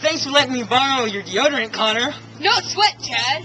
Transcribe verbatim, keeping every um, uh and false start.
Thanks for letting me borrow your deodorant, Connor. No sweat, Chad.